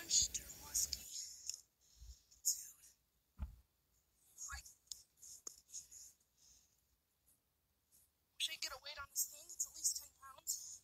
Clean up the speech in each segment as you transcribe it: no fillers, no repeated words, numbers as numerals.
Mr. Muskie. Dude. Wish I could get a weight on this thing. It's at least 10 pounds.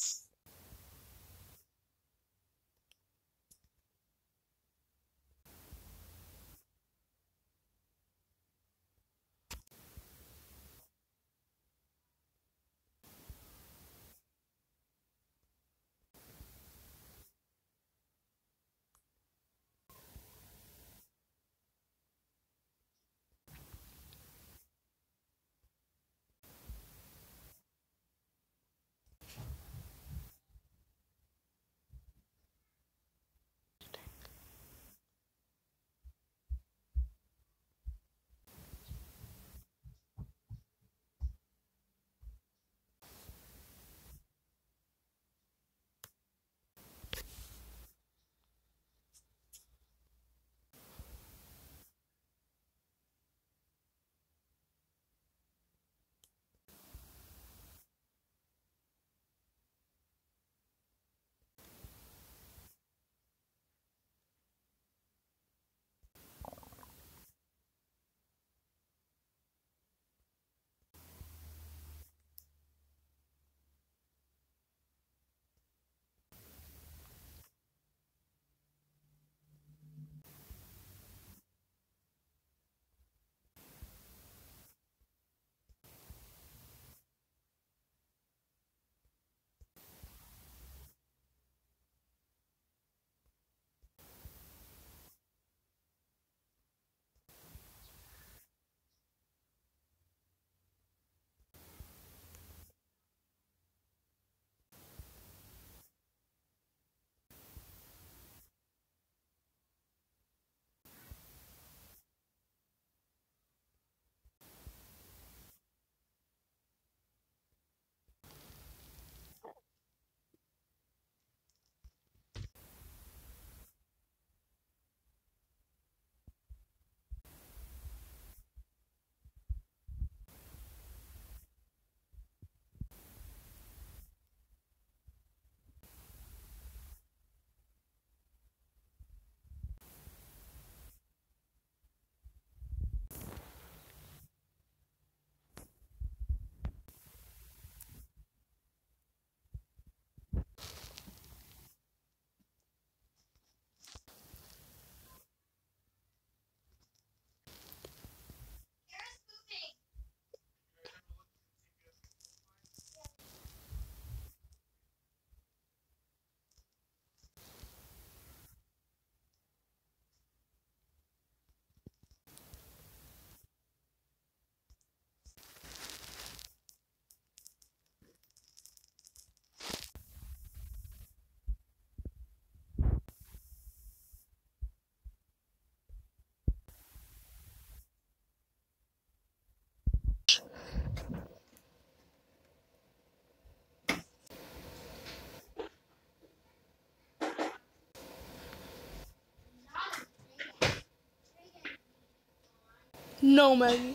No, Maggie.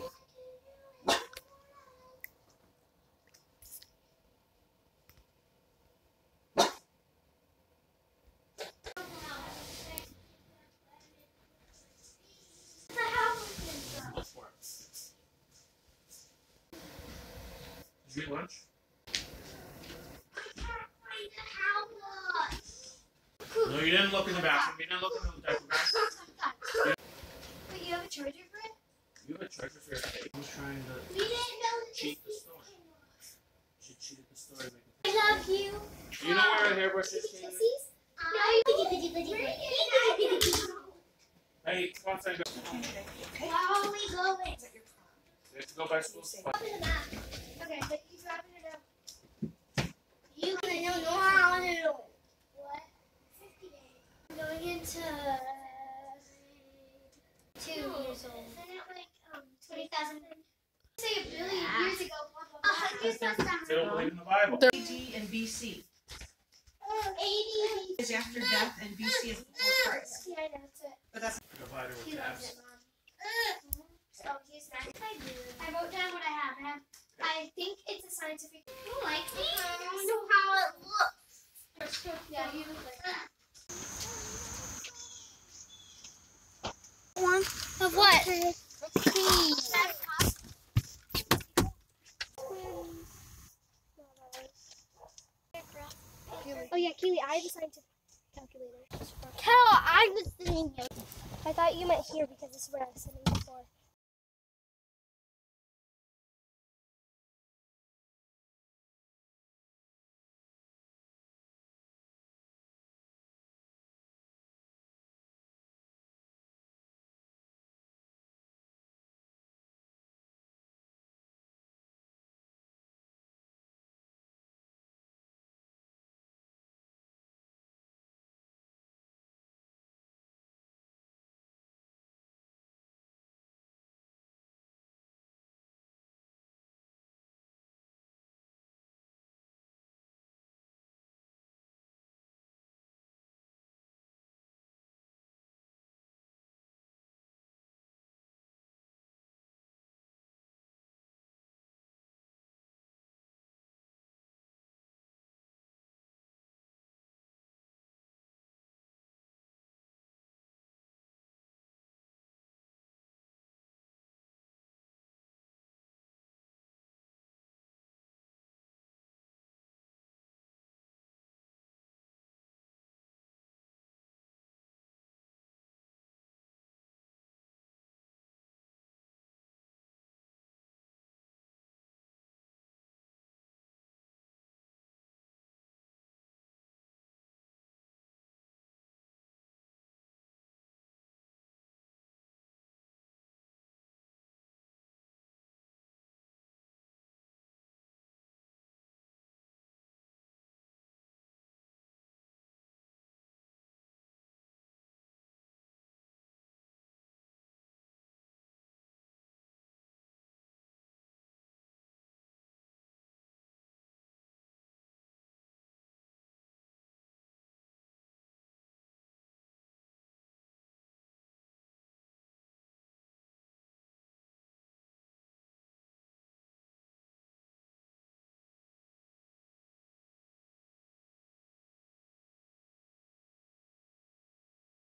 Did you eat lunch? No, you didn't look in the bathroom. You didn't look in the diaper bag. Wait, you have a charger for it? You have a charger for your face. I was trying to We didn't know cheat the story. She cheated the story. I love you. Do you know where a hairbrush is? No, you Hey, come on, Sandra. Where are we going? We have to go by school. Okay, but he's wrapping it up. You want to know? No, I want to know. What? 50 days. I'm going into 2 years old. Isn't it like 20,000? Say a billion years ago. They don't believe in the Bible. AD and BC 80. is after death, and BC is before Christ. Yeah, that's it. But that's Provider with He loves tabs. it, Mom. So he's nice. I do. I wrote down what I have. I think it's a scientific. You like me? I don't know how it looks. Yeah, you look like that. Okay. Please. Oh yeah, Keely, I have a scientific calculator. Kel, I was sitting here. I thought you meant here because this is where I was sitting before.